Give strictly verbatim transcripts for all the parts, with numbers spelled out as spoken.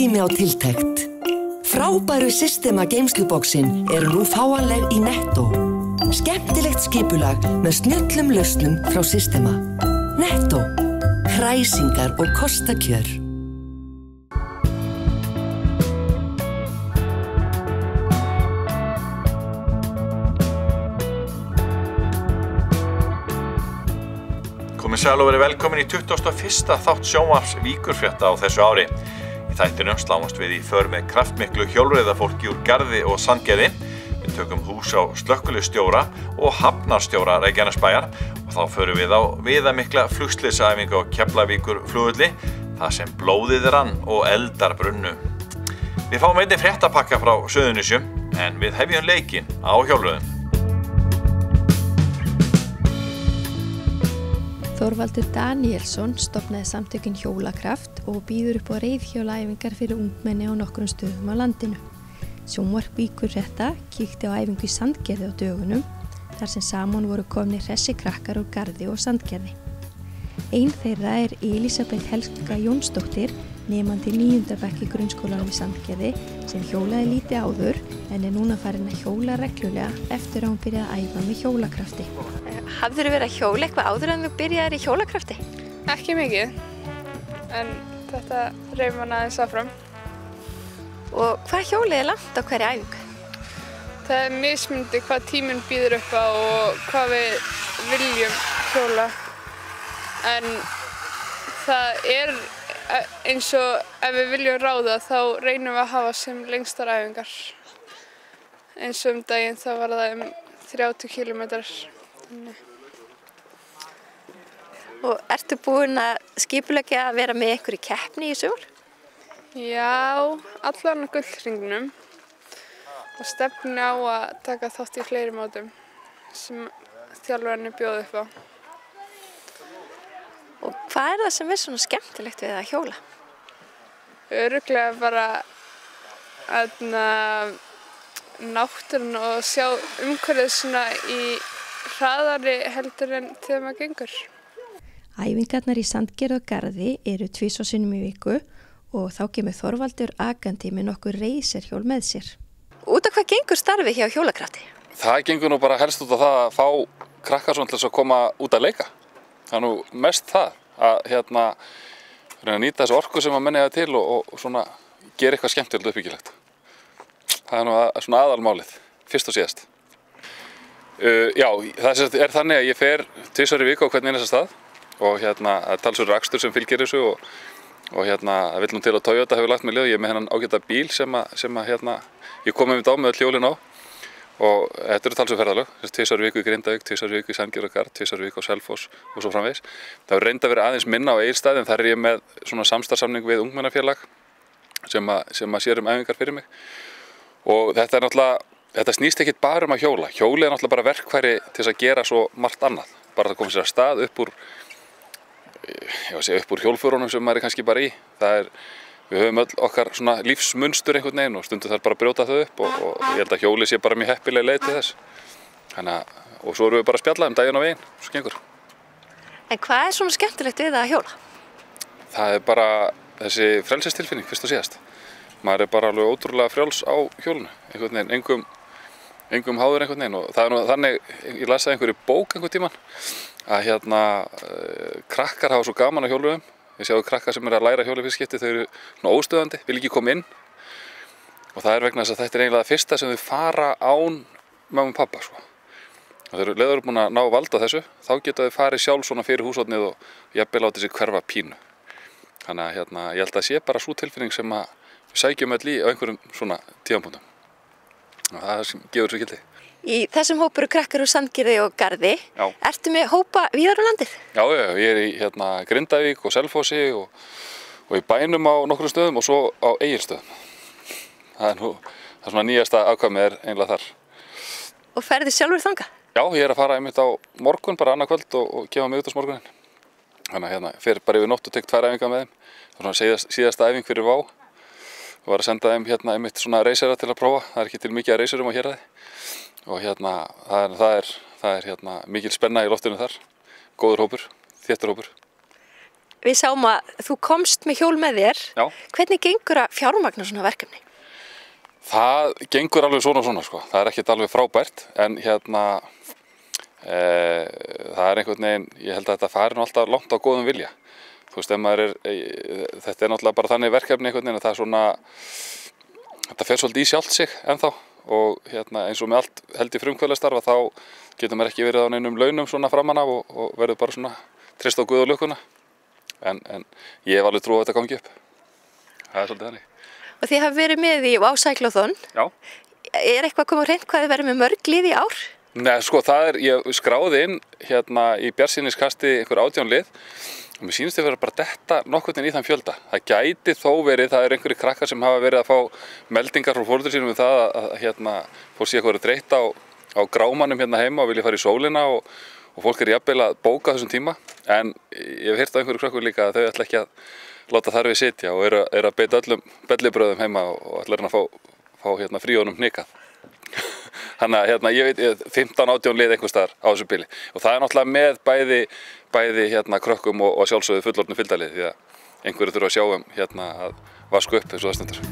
tími á tiltekt. Frábæru Systema geymsluboksin eru nú fáanleg í Netto. Skemmtilegt skipulag með snjöllum lausnum frá Systema. Netto. Hræsingar og kostakjör. Komið sæl og verið velkomin í tuttugasta og fyrsta þátt sjónvarps Víkurfrétta á þessu ári. Í þættinum sláumst við í för með kraftmiklu hjólreiðafólki úr Garði og Sandgerði. Við tökum hús á slökkviliðsstjóra og hafnarstjóra Reykjanesbæjar og þá förum við á viðamikla flugslysaæfingu á Keflavíkurflugvelli, þar sem blóðið rann og eldar brunnu. Við fáum einnig fréttapakka frá Suðurnesjum, en við hefjum leikinn á hjólreiðum. Þorvaldur Danielsson stofnaði samtökin Hjólakraft og býður upp á reiðhjólaæfingar fyrir ungmenni á nokkrum stöðum á landinu. Sjónvarp Víkurfrétta kíkti á æfingu í Sandgerði á dögunum, þar sem saman voru komnir hressi krakkar úr Garði og Sandgerði. Ein þeirra er Elísabet Helga Jónsdóttir, nemandi í níunda bekk í grunnskólanum í Sandgerði, sem hjólaði lítið áður en er núna farin að hjóla reglulega eftir að hún byrjaði að æfa með hjólakrafti. Hafðirðu verið að hjóla eitthvað áður en þú byrjaðir í hjólakrafti? Ekki mikið, en þetta reif mann aðeins áfram. Og hvað hjólið er langt á hverja æfingu? Það er mismunandi hvað tíminn býður upp á og hvað við viljum hjóla. En það er eins og ef við viljum ráða þá reynum við að hafa sem lengstar æfingar. Eins og um daginn þá var það um þrjátíu kílómetrar. Og ertu búin að skipuleggja að vera með einhverju keppni í sumar? Já, allan á gullhringnum og stefni á að taka þátt í fleiri mótum sem þjálfararnir bjóða upp á. Og hvað er það sem er svona skemmtilegt við að hjóla? Örugglega bara að náttúrun og sjá umhverfið svona í hraðari heldur en þegar maður gengur. Æfingarnar í Sandgerði og Garði eru tvisvar sinnum í viku og þá kemur Þorvaldur akandi með nokkur reiserhjól með sér. Út af hvað gengur starfið hjá Hjólakrafti? Það gengur nú bara helst út af það að fá krakkar svona til þess að koma út að leika. Það er nú mest það að hérna reyna að nýta þessu orku sem að menni það til og, og svona gera eitthvað skemmtilegt og uppbyggilegt. Það er nú að, svona aðalmálið, fyrst og síðast. Uh, já, það er þannig að ég fer tvisvar í viku á hvern einasta stað og hérna það er talsverður akstur sem fylgir þessu og, og hérna það vill nú til að Toyota hefur lagt mig lið og ég er með hennan ágæta bíl sem að, sem að hérna ég kom með á með öll hjólin á og þetta eru talsverð ferðalög, tvisvar í viku í Grindavík, tvisvar í viku í Sandgerði og Garð, tvisvar í viku á Selfoss og svo framvegis. Það hefur reyndað að vera aðeins minna á Egilsstaði en þar er ég með svona samstarfssamning við ungmennafélag sem að, sem að sér um æfingar fyrir mig og þetta er náttúrulega Þetta snýst ekkert bara um að hjóla. Hjólið er náttúrulega bara verkfæri til þess að gera svo margt annað. Bara að koma sér að stað upp úr, ég var að segja upp úr hjólförunum sem maður er kannski bara í. Það er, við höfum öll okkar svona lífsmunstur einhvern veginn og stundum þarf bara að brjóta þau upp og, og ég held að hjólið sé bara mjög heppileg leið til þess. Þannig að, og svo erum við bara að spjalla um daginn og veginn, svo gengur. En hvað er svona skemmtilegt við að hjóla? Það er bara þessi frelsistilfinning fyrst og síðast. Maður er bara alveg ótrúlega frjáls á hjólinu, einhvern veginn, engum engum háður einhvern veginn og það er nú þannig, ég las það einhverju bók einhvern tímann að hérna uh, krakkar hafa svo gaman á hjólum, ég sjáu krakkar sem er að læra hjóli fyrst skipti, þau eru svona óstöðandi, vil ekki koma inn og það er vegna þess að þetta er eiginlega það fyrsta sem þau fara án mömmu og pappa sko. Og þau eru leiður búin að ná valda þessu, þá geta þau farið sjálf svona fyrir húshornið og jafnvel látið sig hverfa pínu. Þannig að hérna, ég held að sé bara sú tilfinning sem að við sækjum öll í á einhverjum svona tímapunktum. Og það gefur svo gildi. Í þessum hópu eru krakkar úr Sandgerði og Garði. Já. Ertu með hópa víðar á landið? Já, já, ég er í hérna, Grindavík og Selfossi og, og í bænum á nokkrum stöðum og svo á Egilsstöðum. Það er nú, það er svona nýjasta afkvæmið er einlega þar. Og ferðu sjálfur þangað? Já, ég er að fara einmitt á morgun, bara annað kvöld og, og gefa mig út á morgunin. Þannig að hérna, fer bara yfir nótt og tek tvær æfingar með þeim. Það er svona síðast, síðasta æfing fyrir Vá. Ég var að senda þeim hérna einmitt svona reysera til að prófa. Það er ekki til mikið að reysurum á héraði. Og hérna, það er, það er, það er hérna mikil spenna í loftinu þar. Góður hópur, þéttur hópur. við sáum að þú komst með hjól með þér. Já. Hvernig gengur að fjármagna svona verkefni? Það gengur alveg svona og svona, sko. Það er ekkert alveg frábært, en hérna, e, það er einhvern veginn, ég held að þetta fari nú alltaf langt á góðum vilja. Þú veist, ef maður er, e, þetta er náttúrulega bara þannig verkefni einhvern veginn að það er svona, þetta fer svolítið í sjálft sig ennþá og hérna, eins og með allt held í frumkvöðlastarfa þá getur maður ekki verið á neinum launum svona framan af og, og verður bara svona treyst á Guð og lukkuna. En, en ég hef alveg trú að þetta gangi upp. Það er svolítið þannig. Og þið hafi verið með í á Cyclothon. Já. Er eitthvað komið á hreint hvað þið verið með mörg lið í ár? Nei, sko, það er, ég skráði inn hérna í bjartsýniskasti einhver átján lið og mér sýnist þið vera bara detta nokkurn veginn í þann fjölda. Það gæti þó verið, það er einhverjir krakkar sem hafa verið að fá meldingar frá foreldrum sínum um það að, að hérna, fólk sé eitthvað dreitt á, á grámanum hérna heima og vilja fara í sólina og, og fólk er jafnvel að bóka þessum tíma. En ég hef heyrt á einhverju krakkur líka að þau ætla ekki að láta þar við sitja og eru, eru að beita öllum bellibröðum heima og ætla að fá, fá hérna, fríónum hnikað. Þannig að hérna, ég veit fimmtán átján lið einhvers staðar á þessu bili og það er náttúrulega með bæði, bæði hérna, krökkum og, og sjálfsögðu fullorðnu fylgdalið því að einhverju þurfa að sjá um hérna, að vasku upp eins og það stendur.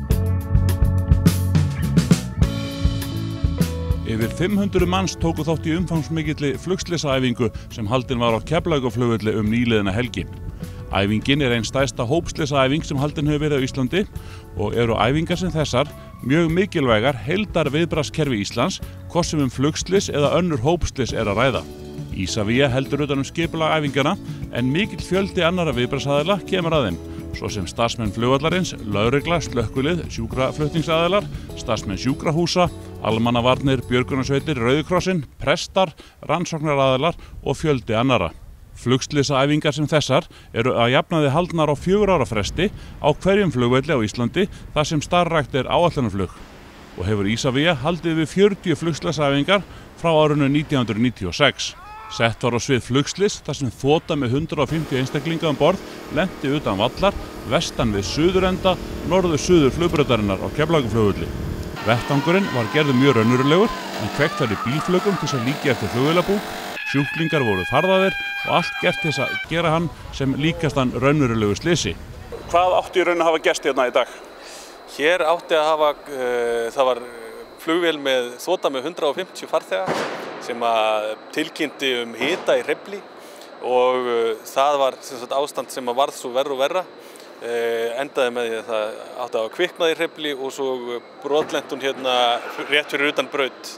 Yfir fimm hundruð manns tóku þátt í umfangsmikilli flugslysaæfingu sem haldin var á Keflavíkurflugvelli um nýliðina helgi. Æfingin er ein stærsta hópslysaæfing sem haldin hefur verið á Íslandi og eru æfingar sem þessar mjög mikilvægar heildar viðbragðskerfi Íslands, hvort sem um flugslys eða önnur hópslys er að ræða. Isavia heldur utan um skipulag æfingana en mikill fjöldi annarra viðbragðsaðila kemur að þeim, svo sem starfsmenn flugvallarins, lögregla, slökkvilið, sjúkraflutningsaðilar, starfsmenn sjúkrahúsa, almannavarnir, björgunarsveitir, Rauði krossinn, prestar, rannsóknaraðilar og fjöldi annarra. Flugslysaæfingar sem þessar eru að jafnaði haldnar á fjögur ára fresti á hverjum flugvelli á Íslandi þar sem starfrækt er áætlunarflug og hefur Isavia haldið við fjörutíu flugslysaæfingar frá árinu nítján hundruð níutíu og sex. Sett var á svið flugslys þar sem þota með hundrað og fimmtíu einstaklinga um borð lenti utan vallar vestan við suðurenda norður-suður flugbrautarinnar á Keflavíkurflugvelli. Vettvangurinn var gerður mjög raunverulegur en kveikt var í bílflugum til að líkja eftir flugvélabúk. Sjúklingar voru farðaðir og allt gert til að gera hann sem líkast hann raunverulegu slysi. Hvað átti í raun að hafa gerst hérna í dag? Hér átti að hafa, uh, það var flugvél með þota með hundrað og fimmtíu farþega sem að tilkynnti um hita í hreyfli og uh, það var sem sagt, ástand sem að varð svo verra og verra. Uh, endaði með því að það átti að hafa kviknað í hreyfli og svo brotlent hún hérna rétt fyrir utan braut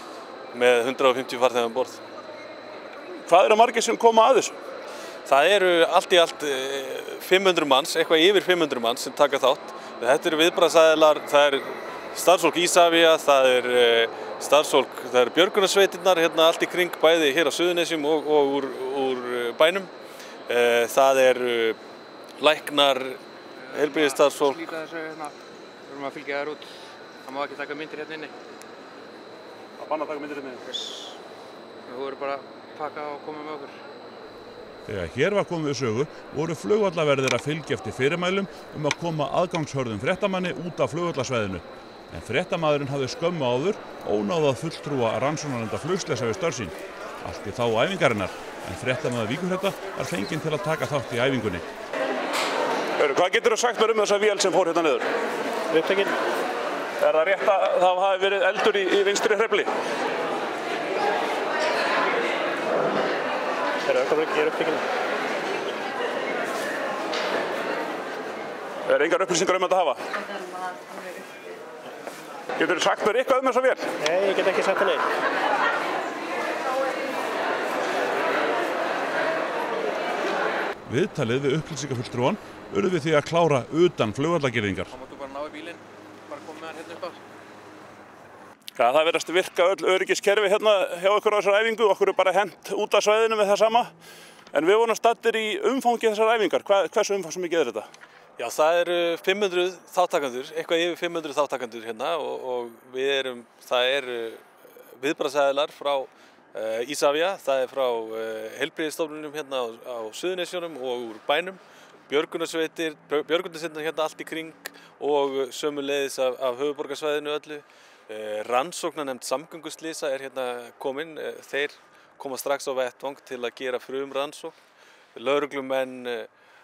með hundrað og fimmtíu farþega um borð. Hvað eru margir sem koma að þessu? Það eru allt í allt fimm hundruð manns, eitthvað yfir fimm hundruð manns sem taka þátt. Þetta eru viðbragðsaðilar, það er starfsfólk Isavia, það er starfsfólk, það eru björgunarsveitirnar hérna allt í kring, bæði hér á Suðurnesjum og, og úr, úr bænum. Það eru læknar, heilbrigðisstarfsfólk. Slíta þessu hérna, við erum að fylgja þær út. Það má ekki taka myndir hérna inni. Það banna að taka myndir hérna inni? Við vorum bara pakka og koma með okkur. Þegar hér var komið við sögu voru flugvallaverðir að fylgja eftir fyrirmælum um að koma aðgangshörðum fréttamanni út af flugvallasvæðinu. En fréttamaðurinn hafði skömmu áður ónáðað fulltrúa rannsóknarnefndar flugslysa við störf sín. Allt í þágu æfingarinnar, en fréttamaður Víkurfrétta var fenginn til að taka þátt í æfingunni. Hörru, hvað getur þú sagt mér um þessa vél sem fór hérna niður? Upptekinn. Er það rétt að það hafi verið eldur í, í vinstri hreyfli? Ég er upptekinn. Er engar upplýsingar um þetta að hafa? Getur þú sagt mér eitthvað um þessa vél? Nei, ég get ekki sagt það neitt. Viðtalið við upplýsingafulltrúan urðu við því að klára utan flugvallagirðingar. Þá máttu bara ná í bílinn, bara koma með hann hérna upp á. Ja, það verðast virka öll öryggiskerfi hérna hjá okkur á þessar æfingu, okkur er bara hent út af svæðinu með það sama. En við vorum stattir í umfangi þessar æfingar. Hvað, hversu umfangsmikið er þetta? Já, það eru fimm hundruð þáttakendur, eitthvað yfir fimm hundruð þáttakendur hérna og, og við erum, það eru viðbragðsaðilar frá uh, Isavia, það er frá uh, heilbrigðisstofnunum hérna á, á Suðurnesjunum og úr bænum, björgunarsveitir, björgunarsveitirnar hérna allt í kring og sömuleiðis af, af höfuðborgarsvæðinu öllu. Uh, rannsóknarnefnd samgönguslysa er hérna komin, uh, þeir koma strax á vettvang til að gera frum rannsókn. Lögreglumenn uh,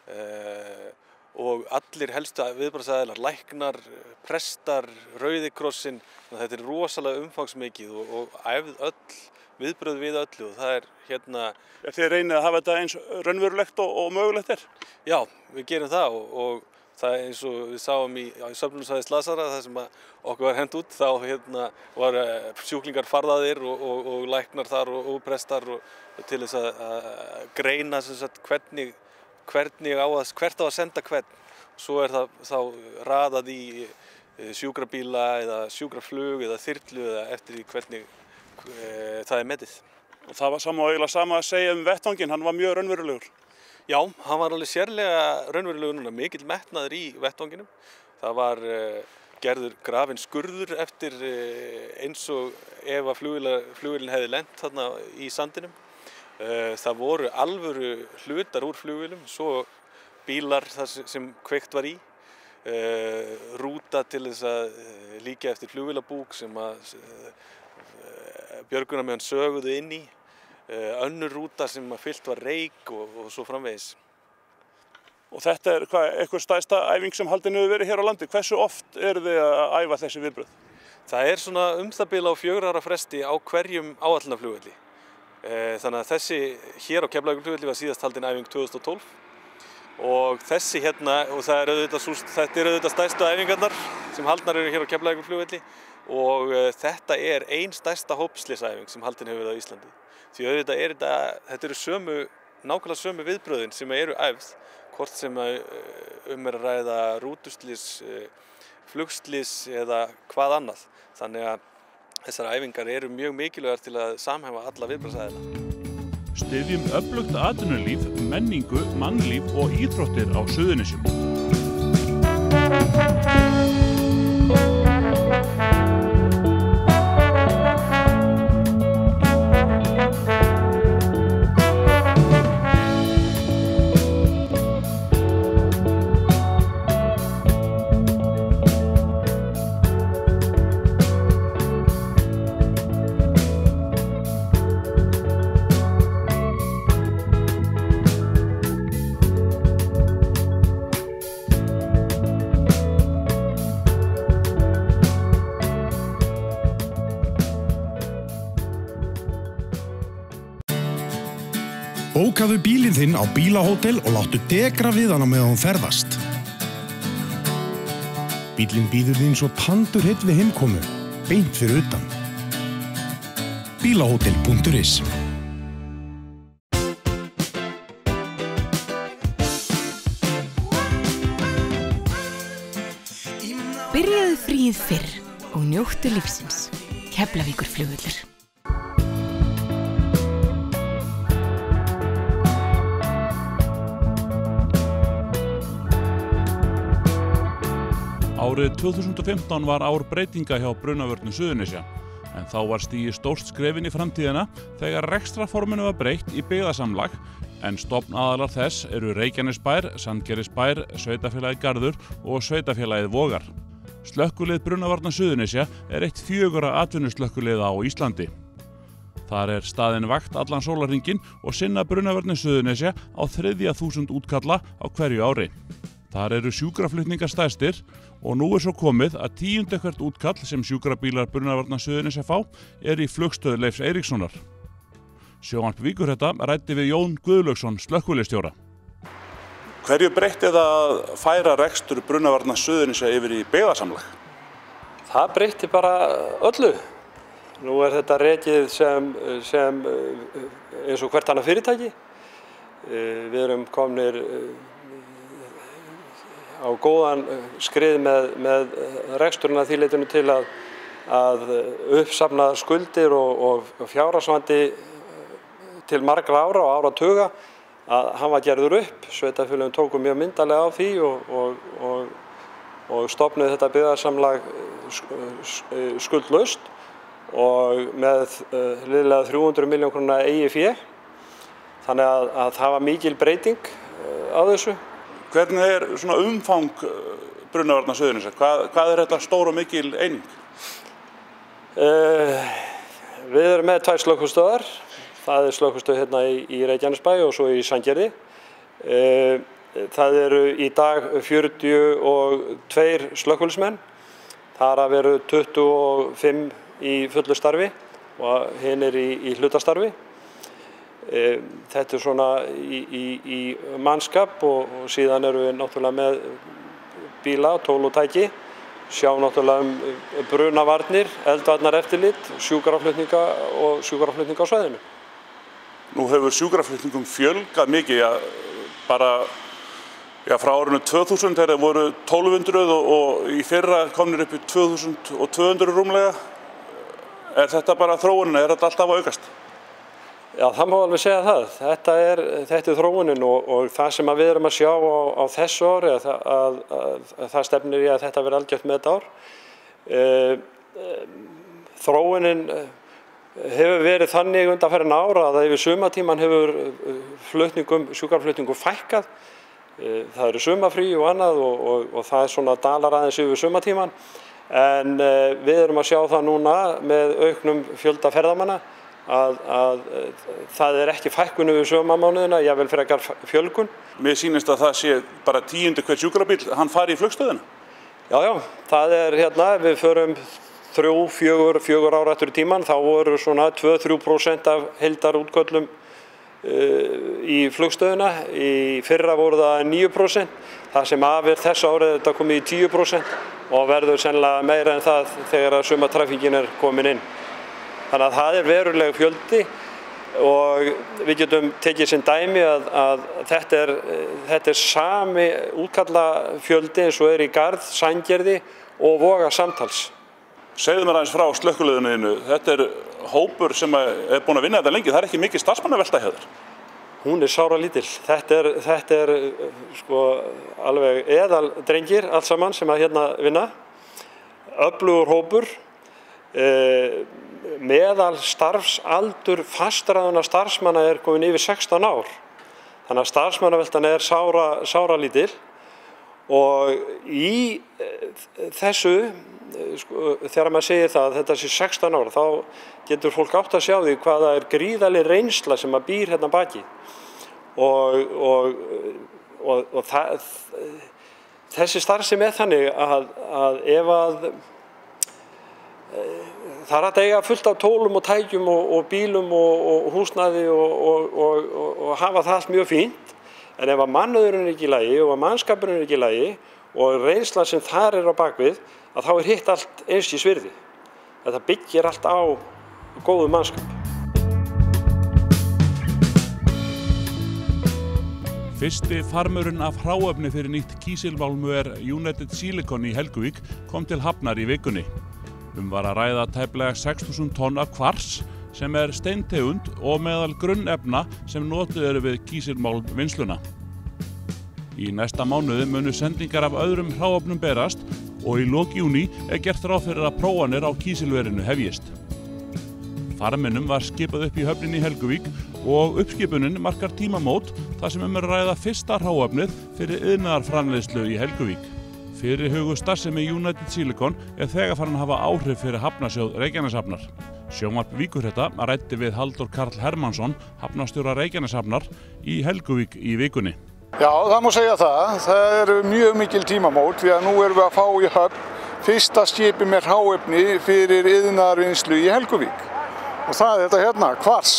uh, og allir helstu viðbragðsaðilar, læknar, prestar, Rauði krossinn, þetta er rosalega umfangsmikið og, og æfð öll, viðbrögð við öllu og það er hérna... Er þið reynið að hafa þetta eins raunverulegt og, og mögulegt er? Já, við gerum það og, og það er eins og við sáum í, í söfnunarsvæði Slasara, það sem okkur var hent út, þá hérna var sjúklingar farðaðir og, og, og læknar þar og, og prestar og, og til þess að, að greina sem sagt, hvernig, hvernig á að, hvert á að senda hvern. Svo er það þá raðað í sjúkrabíla eða sjúkraflug eða þyrlu eða eftir því hvernig e, það er metið. Og það var sama og eiginlega sama að segja um vettvanginn, hann var mjög raunverulegur. Já, hann var alveg sérlega raunverulegur núna, mikill metnaður í vettvanginum. Það var uh, gerður grafinn skurður eftir uh, eins og ef að flugvélin hefði lent þarna í sandinum. Uh, það voru alvöru hlutar úr flugvélum, svo bílar sem kveikt var í, uh, rúta til þess að uh, líka eftir flugvélabúk sem að uh, björgunarmenn söguðu inn í. Önnur rúta sem fyllt var reyk og, og svo framvegis. Og þetta er hvað, eitthvað stærsta æfing sem haldin hefur verið hér á landi. Hversu oft eru þið að æfa þessi viðbrögð? Það er svona um það bil á fjögurra ára fresti á hverjum áætlunarflugvelli. Þannig að þessi hér á Keflavíkurflugvelli var síðast haldin æfing tvö þúsund og tólf. Og þessi hérna, og það er auðvitað, þetta er auðvitað stærstu æfingarnar sem haldnar eru hér á Keflavíkurflugvelli. Og þetta er ein stærsta hópslysæfing sem haldin hefur verið á Íslandi. Því auðvitað er þetta, þetta eru sömu, nákvæmlega sömu viðbrögðin sem eru æfð, hvort sem um er að ræða rútuslys, flugslys eða hvað annað. Þannig að þessar æfingar eru mjög mikilvægar til að samhæfa alla viðbragðsaðila. Styðjum öflugt atvinnulíf, menningu, mannlíf og íþróttir á Suðurnesjum. Bókaðu bílinn þinn á bílahótel og láttu degra við hann á meðan þú ferðast. Bílinn bíður þín svo tandurheill við heimkomu, beint fyrir utan. bílahótel punktur is Byrjaðu fríið fyrr og njóttu lífsins. Keflavíkurflugvöllur. Árið tvö þúsund og fimmtán var ár breytinga hjá Brunavörnum Suðurnesja, en þá var stigið stórt skrefin í framtíðina þegar rekstrarforminu var breytt í byggðasamlag, en stofnaðalar þess eru Reykjanesbær, Sandgerðisbær, Sveitafélagið Garður og Sveitafélagið Vogar. Slökkvilið Brunavarna Suðurnesja er eitt fjögurra atvinnuslökkviliða á Íslandi. Þar er staðin vakt allan sólarhringinn og sinna Brunavörnum Suðurnesja á þriðja þúsund útkalla á hverju ári. Þar eru sjúkraflutningar stærstir og nú er svo komið að tíunda hvert útkall sem sjúkrabílar Brunavarna Suðurnesja fá er í flugstöð Leifs Eiríkssonar. Sjónvarp Víkurhetta ræddi við Jón Guðlaugsson slökkviliðsstjóra. Hverju breytti það að færa rekstur Brunavarna Suðurnesja yfir í byggðasamlag? Það breytti bara öllu. Nú er þetta rekið sem, sem eins og hvert annað fyrirtæki. Við erum komnir á góðan skrið með, með reksturinn að því leytinu til að, að uppsafna skuldir og, og fjárhagsvandi til margra ára og áratuga að hann var gerður upp. Sveitarfélögin tóku mjög myndarlega á því og, og, og, og stofnuðu þetta byggðarsamlag skuldlaust og með uh, liðlega þrjú hundruð milljón króna eigið fé. Þannig að, að það var mikil breyting uh, á þessu. Hvernig er svona umfang Brunavarna Suðurnesja? Hvað, hvað er þetta stór og mikil eining? Uh, við erum með tvær slökkvistöðvar. Það er slökkvistöð hérna í, í Reykjanesbæ og svo í Sandgerði. Uh, það eru í dag fjörutíu og tveir slökkviliðsmenn, þar af eru tuttugu og fimm í fullu starfi og hinir í, í hlutastarfi. Þetta er svona í, í, í mannskap og, og síðan eru við náttúrulega með bíla, tól og tæki, sjá náttúrulega um brunavarnir, eldvarnareftirlit, sjúkraflutninga og sjúkraflutninga á svæðinu. Nú hefur sjúkraflutningum fjölgað mikið, ja, bara ja, frá árinu tvö þúsund þegar voru tólf hundruð og, og í fyrra komnir upp í tvö þúsund tvö hundruð rúmlega. Er þetta bara þróunin, er þetta alltaf að aukast? Já, það má alveg segja það. Þetta er, þetta er þróunin og, og það sem við erum að sjá á, á þessu ári að, að, að, að, að það stefnir í að þetta verði algjört með þetta ár. E, e, þróunin hefur verið þannig undanfarin ára að yfir sumartíman hefur flutningum, sjúkraflutningum fækkað. E, það eru sumarfrí og annað og, og, og það er svona dalar aðeins yfir sumartíman. En e, við erum að sjá það núna með auknum fjölda ferðamanna Að, að það er ekki fækkun yfir sumarmánuðina, jafnvel frekar fjölgun. Mér sýnist að það sé bara tíundi hver sjúkrabíll, hann fari í flugstöðina? Já, já, það er hérna, við förum þrjú, fjögur, fjögur ára eftir tíman, þá voru svona tvö til þrjú prósent af heildarútköllum uh, í flugstöðina, í fyrra voru það níu prósent, það sem af er þessu árið þetta komið í tíu prósent og verður sennilega meira en það þegar sumartraffíkin er komin inn. Þannig að það er veruleg fjöldi og við getum tekið sem dæmi að, að þetta, er, þetta er sami útkallafjöldi eins og er í Garð, Sandgerði og Voga samtals. Segðu mér aðeins frá slökkviliðinu, þetta er hópur sem er búin að vinna þetta lengi, það er ekki mikið starfsmannavelta hjá þér? Hún er sáralítil, þetta er, þetta er sko, alveg eðal drengir allt saman sem að hérna vinna, öflugur hópur. Eh, meðal starfsaldur fastráðinna starfsmanna er komin yfir sextán ár. Þannig að starfsmannaveltan er sára, sára lítil og í þessu, sko, þegar maður segir það að þetta sé sextán ár, þá getur fólk átt að sjá því hvaða er gríðarleg reynsla sem að býr hérna baki. Og, og, og, og það, þessi starfsemi er þannig að, að ef að það er að eiga fullt af tólum og tækjum og, og bílum og, og húsnæði og, og, og, og hafa það allt mjög fínt. En ef að mannauðurinn er ekki í lagi og að mannskapurinn er ekki í lagi og reynsla sem þar er á bakvið, að þá er hitt allt eins í svirði. Þetta byggir allt á góðu mannskap. Fyrsti farmurinn af hráefni fyrir nýtt kísilmálmver United Silicon í Helguvík kom til hafnar í vikunni. Um var að ræða tæplega sex þúsund tonn af kvars sem er steintegund og meðal grunnefna sem notuð eru við kísilmálmvinnsluna. Í næsta mánuði munu sendingar af öðrum hráefnum berast og í lok júní er gert ráð fyrir að prófanir á kísilverinu hefjist. Farminum var skipað upp í höfninni í Helguvík og uppskipunin markar tímamót þar sem um er að ræða fyrsta hráefnið fyrir iðnaðarframleiðslu í Helguvík. Fyrirhuguð starfsemi United Silicon er þegar farin að hafa áhrif fyrir hafnasjóð Reykjaneshafnar. Sjónvarp Víkurhetta ræddi við Halldór Karl Hermannsson, hafnastjóra Reykjaneshafnar, í Helguvík í vikunni. Já, það má segja það. Það eru mjög mikil tímamót því að nú erum við að fá í höfn fyrsta skipi með hráefni fyrir iðnaðarvinnslu í Helguvík. Og það er þetta hérna, kvars.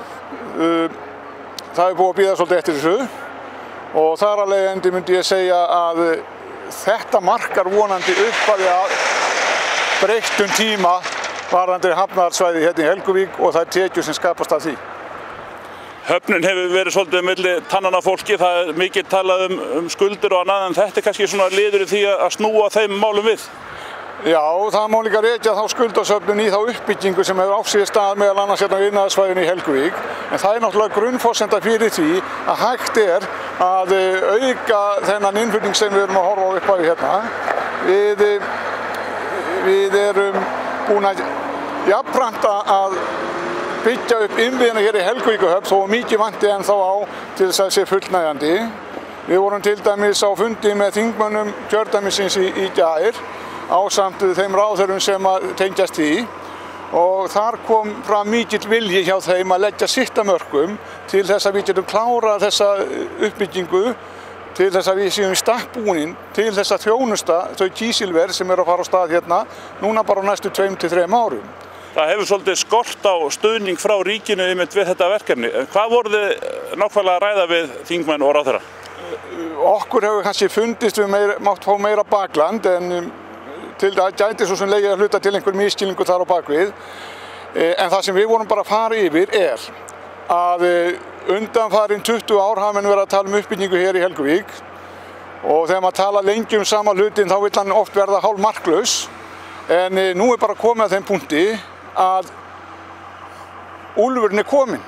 Það er búið að bíða svolítið eftir þessu og þar af leiðandi myndi ég segja að þetta markar vonandi upphafið að breyttum tíma varðandi hafnarsvæði hérna í Helguvík og það er tekjur sem skapast af því. Höfnin hefur verið svolítið milli tannanna á fólki, það er mikið talað um, um skuldir og annað, en þetta er kannski svona liður í því að snúa þeim málum við? Já, það má líka rekja þá skuldasöfnun í þá uppbyggingu sem hefur átt sér stað meðal annars hérna á iðnaðarsvæðinu í Helguvík, en það er náttúrulega grunnforsenda fyrir því að hægt er að auka þennan innflutning sem við erum að horfa á upp á hérna. Við, við erum búin að jafnframt að byggja upp innviðina hér í Helguvíkuhöfn þó mikið vanti ennþá á til þess að sé fullnægjandi. Við vorum til dæmis á fundi með þingmönnum kjördæmisins í, í gær ásamt þeim ráðherrum sem að tengjast því og þar kom fram mikill vilji hjá þeim að leggja sitt af mörkum til þess að við getum klárað þessa uppbyggingu til þess að við séum í stakk búin til þess að þjónusta þau kísilver sem eru að fara á stað hérna núna bara á næstu tveim til þrem árum. Það hefur svolítið skort á stuðning frá ríkinu einmitt við þetta verkefni. Hvað voruð þið nákvæmlega að ræða við þingmenn og ráðherra? Okkur hefur kannski fundist við meira, mátt fá meira bakland en um, til það gæti svo sem legið að hluta til einhver misskilningu þar á bakvið. En það sem við vorum bara að fara yfir er að undanfarin tuttugu ár hafa menn verið að tala um uppbyggingu hér í Helguvík og þegar maður tala lengi um sama hlutin þá vill hann oft verða hálf marklaus. En nú er bara komið að þeim punkti að úlfurinn er kominn.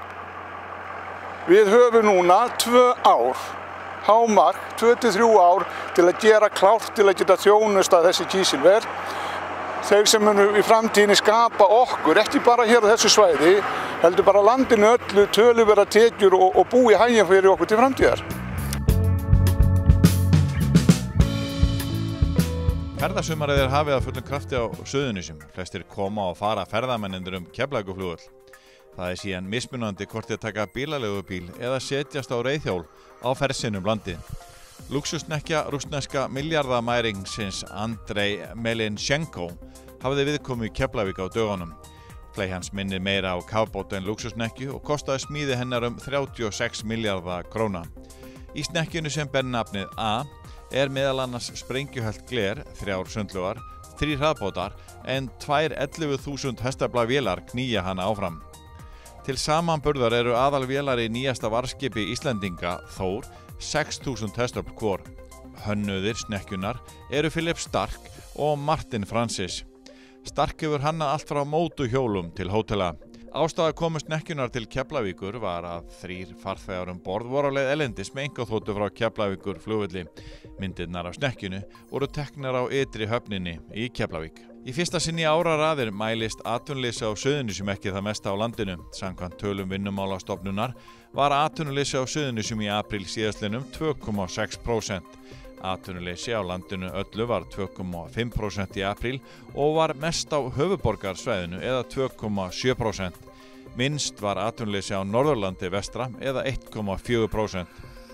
Við höfum núna tvö ár, hámark, tvö til þrjú ár til að gera klárt til að geta þjónusta þessi kísilver. Þeir sem munu í framtíðinni skapa okkur, ekki bara hér á þessu svæði, heldur bara landinu öllu töluverðar tekjur og, og búi haginn fyrir okkur til framtíðar. Ferðasumarið er hafið að fullum krafti á Suðurnesjum. Flestir koma og fara ferðamennendur um Keflavíkurflugvöll. Það er síðan mismunandi hvort þeir taka bílaleigubíl eða setjast á reiðhjól á ferð sinni um landið. Lúxusnekkja rússneska milljarðamæringsins Andrei Melinchenko hafði viðkomu í Keflavík á dögunum. Fley hans minnir meira á kafbáta en lúxusnekkju og kostaði smíði hennar um þrjátíu og sex milljarða króna. Í snekkjunni sem ber nafnið A er meðal annars sprengjuhelt gler, þrjár sundlaugar, þrír hraðbátar en tvær ellefu þúsund hestafla vélar knýja hana áfram. Til samanburðar eru aðalvélar í nýjasta varðskipi Íslendinga, Þór, sex þúsund hestafl hvor. Hönnuðir snekkjunar eru Philip Stark og Martin Francis. Stark hefur hannað allt frá mótuhjólum til hótela. Ástæða komu snekkjunar til Keflavíkur var að þrír farþegar um borð voru á leið erlendis með einkaþotu frá Keflavíkur flugvelli. Myndirnar af snekkjunni voru teknar á ytri höfninni í Keflavík. Í fyrsta sinni áraraðir mælist atvinnuleysi á Suðurnesjum ekki það mesta á landinu. Samkvæmt tölum Vinnumálastofnunar var atvinnuleysi á Suðurnesjum í apríl síðastliðnum tvö komma sex prósent. Atvinnuleysi á landinu öllu var tvö komma fimm prósent í apríl og var mest á höfuðborgarsvæðinu eða tvö komma sjö prósent. Minnst var atvinnuleysi á Norðurlandi vestra eða eitt komma fjögur prósent.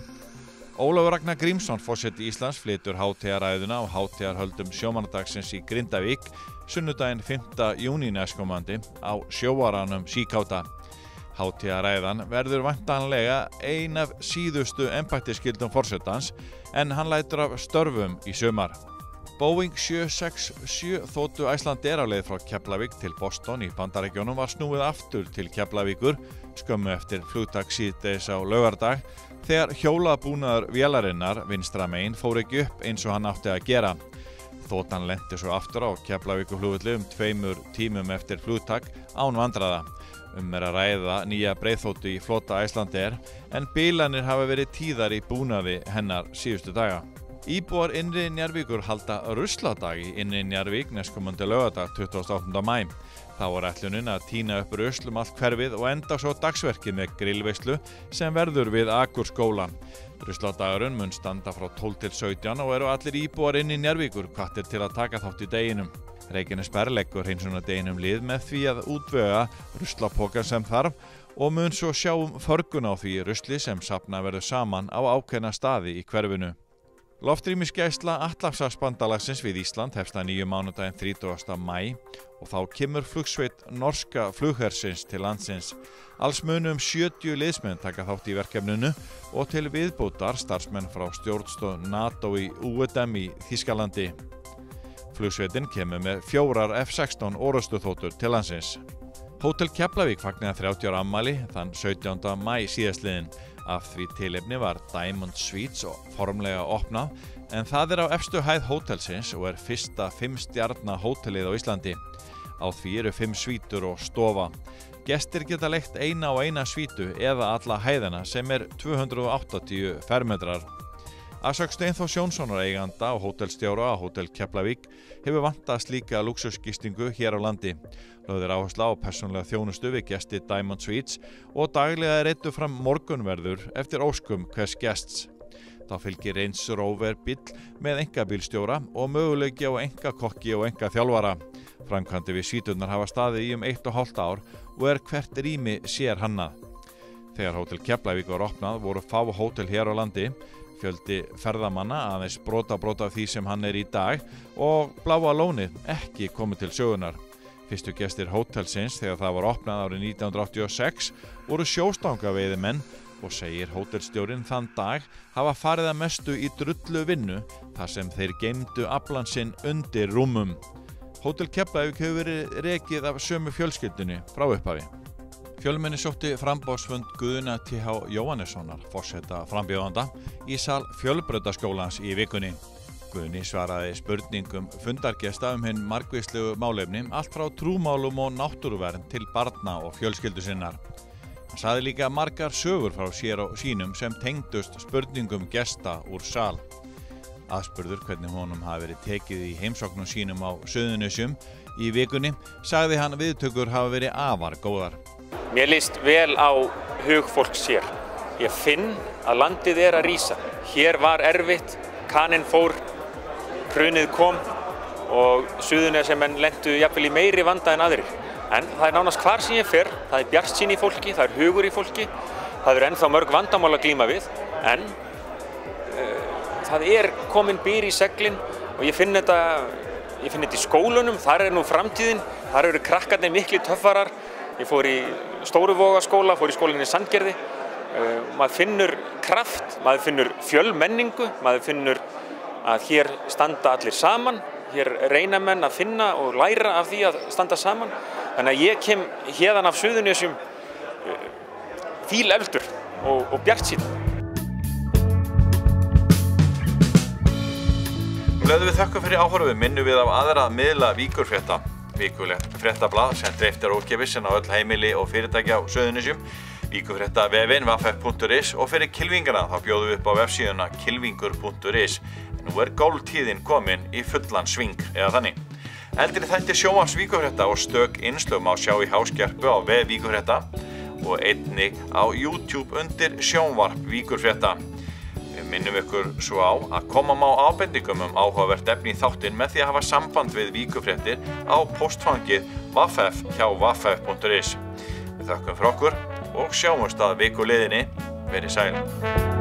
Ólafur Ragnar Grímsson, forseti Íslands, flytur hátíðaræðuna á hátíðarhöldum sjómannadagsins í Grindavík sunnudaginn fimmta júní næstkomandi á sjóaranum Síkáta. Hátíðaræðan verður væntanlega ein af síðustu embættiskyldum forsetans en hann lætur af störfum í sumar. Boeing sjö sex sjö þotu Icelandair á leið frá Keflavík til Boston í Bandaríkjunum var snúið aftur til Keflavíkur skömmu eftir flugtak síðdegis á laugardag þegar hjólabúnaður vélarinnar vinstra megin fór ekki upp eins og hann átti að gera. Þotan lenti svo aftur á Keflavíkurflugvelli um tveimur tímum eftir flugtak án vandræða. Um er að ræða nýja breiðþotu í flota Icelandair en bilanir hafa verið tíðar í búnaði hennar síðustu daga. Íbúar innri Njarðvíkur halda rusladag í innri Njarðvík næstkomandi laugardag tuttugasta og áttunda maí. Þá var ætlunin að tína upp rusl um allt hverfið og enda svo dagsverkið með grillveislu sem verður við Akurskóla. Rusladagurinn mun standa frá tólf til sautján og eru allir íbúar innri Njarðvíkur hvattir til að taka þátt í deginum. Reykjanesbær leggur hreinsunardeginum lið með því að útvega ruslapoka sem þarf og mun svo sjá um förgun á því rusli sem safna verður saman á ákveðna staði í hverfinu. Loftrýmisgæsla Atlantshafsbandalagsins við Ísland hefst að nýju mánudaginn þrítugasta maí og þá kemur flugsveit norska flughersins til landsins. Alls munu um sjötíu liðsmenn taka þátt í verkefninu og til viðbótar starfsmenn frá stjórnstöð NATO í Úedem í Þýskalandi. Flugsveitin kemur með fjórar F sextán orrustuþotur til landsins. Hótel Keflavík fagnaði þrjátíu ára afmæli þann sautjánda maí síðastliðinn. Af því tilefni var Diamond Suites formlega opnað en það er á efstu hæð hótelsins og er fyrsta fimm stjarna hótelið á Íslandi. Á því eru fimm svítur og stofa. Gestir geta leigt eina og eina svítu eða alla hæðina sem er tvö hundruð og áttatíu fermetrar. Að sögn Steinþórs Jónssonar eiganda og hótelstjóra á Hótel Keflavík hefur vantað slíka lúxusgistingu hér á landi. Lögð er áhersla á persónulega þjónustu við gesti Diamond Suites og daglega er reiddur fram morgunverður eftir óskum hvers gests. Þá fylgir eins Rover bíll með einkabílstjóra og möguleiki á einkakokki og einkaþjálfara. Framkvæmdir við svíturnar hafa staðið í um eitt og hálft ár og er hvert rými sér hannað. Þegar Hótel Keflavík var opnað voru fá hótel hér á landi. Fjöldi ferðamanna aðeins brota brota af því sem hann er í dag og Bláa lónið ekki komið til sögunar. Fyrstu gestir hótelsins þegar það var opnað árið nítján hundruð áttatíu og sex voru sjóstangaveiðimenn og segir hótelstjórinn þann dag hafa farið að mestu í drullu vinnu þar sem þeir geymdu aflann sinn undir rúmum. Hótel Keflavík hefur verið rekið af sömu fjölskyldunni frá upphafi. Fjölmenni sótti framboðsfund Guðna T H Jóhannessonar, forseta frambjóðanda, í sal Fjölbrautaskólans í vikunni. Guðni svaraði spurningum fundargesta um hinn margvíslegu málefni, allt frá trúmálum og náttúruvernd til barna og fjölskyldu sinnar. Hann sagði líka margar sögur frá sér og sínum sem tengdust spurningum gesta úr sal. Aðspurður hvernig honum hafi verið tekið í heimsóknum sínum á Suðurnesjum í vikunni, sagði hann viðtökur hafa verið afar góðar. Mér líst vel á hug fólks hér. Ég finn að landið er að rísa. Hér var erfitt, kaninn fór, hrunið kom og Suðurnesjamenn lentu jafnvel í meiri vanda en aðrir. En það er nánast hvar sem ég fer, það er bjartsýni í fólki, það er hugur í fólki, það eru ennþá mörg vandamál að glíma við, en uh, það er komin byr í seglin og ég finn þetta, ég finn þetta í skólunum, þar er nú framtíðin, þar eru krakkarnir miklu töffarar. Ég fór í Stóruvogaskóla, fór í skólann í Sandgerði. Uh, maður finnur kraft, maður finnur fjölmenningu, maður finnur að hér standa allir saman, hér reyna menn að finna og læra af því að standa saman. Þannig að ég kem héðan af Suðurnesjum uh, fílefldur og, og bjartsýnn. Lögðu við þökkum fyrir áhorfið, minnum við á aðra miðla Víkurfrétta. Vikulegt fréttablað sem dreift er ókeypis á öll heimili og fyrirtæki á Suðurnesjum, Víkurfréttavefinn w w w punktur is og fyrir kylfingana þá bjóðum við upp á vefsíðuna kylfingur punktur is. Nú er golftíðin komin í fullan sving, eða þannig. Eldri þættir sjónvarps Víkurfrétta og stök innslög má sjá í háskerpu á vef Víkurfrétta og einnig á YouTube undir sjónvarp Víkurfrétta. Við minnum ykkur svo á að koma má ábendingum um áhugavert efni í þáttinn með því að hafa samband við Víkurfréttir á póstfangið w w w hjá w w w punktur is. Við þökkum fyrir okkur og sjáumst að viku liðinni. Verið sæl.